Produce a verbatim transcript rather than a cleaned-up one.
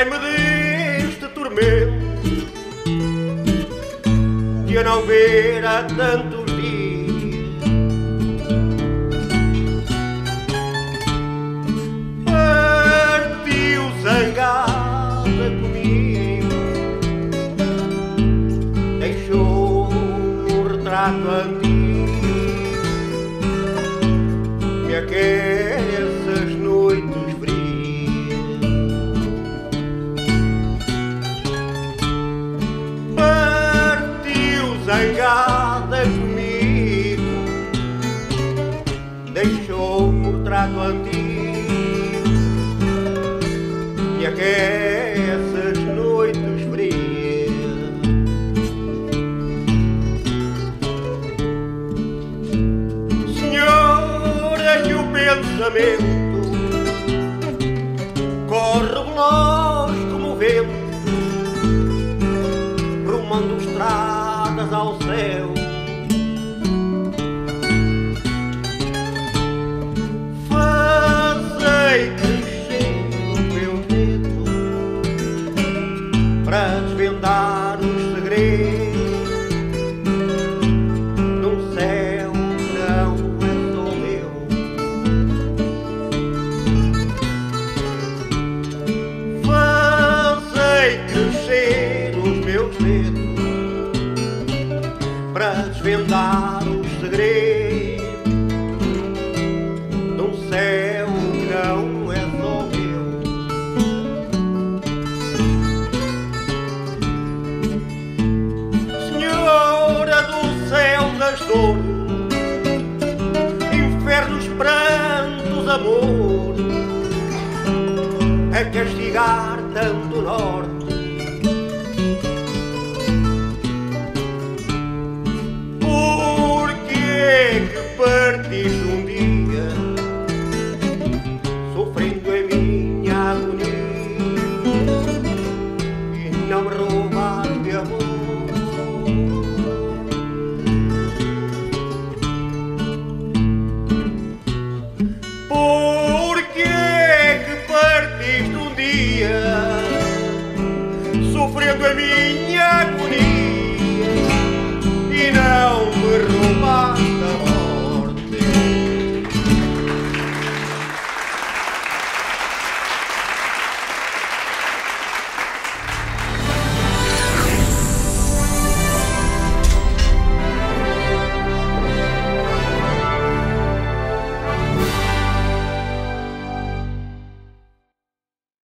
livrai-me deste tormento de eu não ver há tantos dias. Partiu zangada comigo, deixou um retrato antigo, me aquece as noites frias. Partiu zangada comigo, deixou um retrato antigo, me aquece as noites frias. Senhora, que o pensamento corre veloz como o vento, rumando estradas ao céu. Fazei crescer o meu dedo para desvendar os segredos num céu que não é só meu. Fazei crescer os meus dedos para desvendar os segredos num céu que não é só meu. Senhora do céu das dores, infernos, prantos, amor, a castigar tanto norte,